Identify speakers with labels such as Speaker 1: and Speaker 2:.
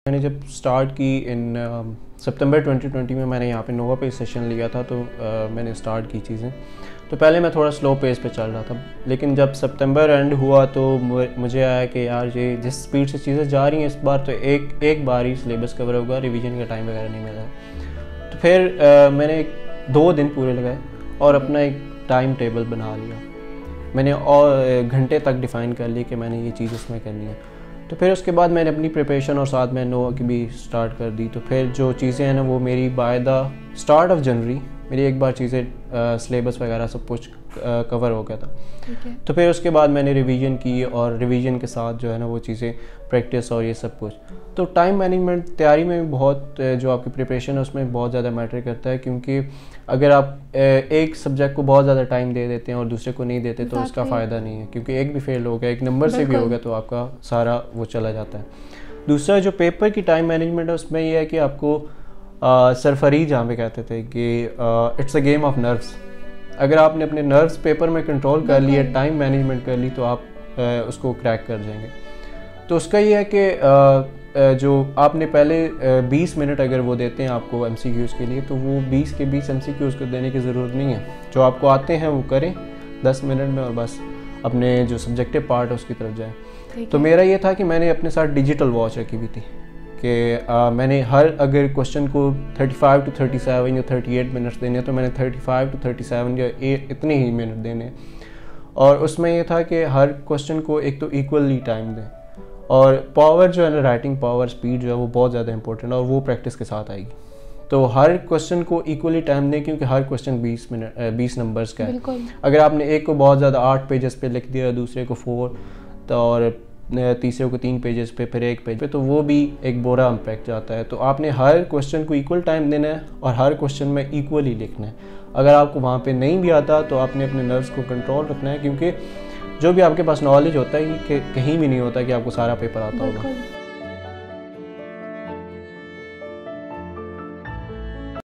Speaker 1: मैंने जब स्टार्ट की इन सितंबर 2020 में मैंने यहाँ पे नोवा पे सेशन लिया था, तो मैंने स्टार्ट की चीज़ें। तो पहले मैं थोड़ा स्लो पेस पे चल रहा था, लेकिन जब सितंबर एंड हुआ तो मुझे आया कि यार ये जिस स्पीड से चीज़ें जा रही हैं, इस बार तो एक बार ही सिलेबस कवर होगा, रिवीजन का टाइम वगैरह नहीं मिला। तो फिर मैंने 2 दिन पूरे लगाए और अपना एक टाइम टेबल बना लिया। मैंने और घंटे तक डिफ़ाइन कर ली कि मैंने ये चीज़ इसमें करनी है। तो फिर उसके बाद मैंने अपनी प्रिपरेशन और साथ में नोवा की भी स्टार्ट कर दी। तो फिर जो चीज़ें हैं ना, वो मेरी by the start of January मेरी एक बार चीज़ें सिलेबस वगैरह सब कुछ कवर हो गया था। तो फिर उसके बाद मैंने रिवीजन की और रिवीजन के साथ जो है ना वो चीज़ें प्रैक्टिस और ये सब कुछ। तो टाइम मैनेजमेंट तैयारी में भी बहुत, जो आपकी प्रिपरेशन है उसमें बहुत ज़्यादा मैटर करता है, क्योंकि अगर आप एक सब्जेक्ट को बहुत ज़्यादा टाइम दे देते हैं और दूसरे को नहीं देते तो उसका फ़ायदा नहीं है, क्योंकि एक भी फेल हो गया, एक नंबर से भी हो गया तो आपका सारा वो चला जाता है। दूसरा जो पेपर की टाइम मैनेजमेंट है उसमें यह है कि आपको सरफरी जहाँ पे कहते थे कि it's a game of nerves. अगर आपने अपने नर्व्स पेपर में कंट्रोल कर लिए, टाइम मैनेजमेंट कर ली, तो आप उसको क्रैक कर जाएंगे। तो उसका ये है कि जो आपने पहले 20 मिनट अगर वो देते हैं आपको MCQs के लिए, तो वो 20 के 20 MCQs को देने की ज़रूरत नहीं है। जो आपको आते हैं वो करें 10 मिनट में और बस अपने जो सब्जेक्टिव पार्ट है उसकी तरफ जाए। तो मेरा ये था कि मैंने अपने साथ डिजिटल वॉच रखी हुई थी कि मैंने हर अगर क्वेश्चन को 35 to 37 या 38 मिनट्स देने, तो मैंने 35 to 37 या इतने ही मिनट देने। और उसमें ये था कि हर क्वेश्चन को एक तो इक्वली टाइम दें, और पावर जो है ना, राइटिंग पावर, स्पीड जो है वो बहुत ज़्यादा इंपॉर्टेंट है और वो प्रैक्टिस के साथ आएगी। तो हर क्वेश्चन को इक्वली टाइम दें, क्योंकि हर क्वेश्चन 20 नंबर्स का है। अगर आपने एक को बहुत ज़्यादा 8 पेजेस पे लिख दिया, दूसरे को 4, तो और तीसरे को 3 पेजेस पे, फिर 1 पेज पे, तो वो भी एक बुरा इम्पैक्ट जाता है। तो आपने हर क्वेश्चन को इक्वल टाइम देना है और हर क्वेश्चन में इक्वली लिखना है। अगर आपको वहाँ पे नहीं भी आता तो आपने अपने नर्व्स को कंट्रोल रखना है, क्योंकि जो भी आपके पास नॉलेज होता है कि कहीं भी नहीं होता कि आपको सारा पेपर आता होगा।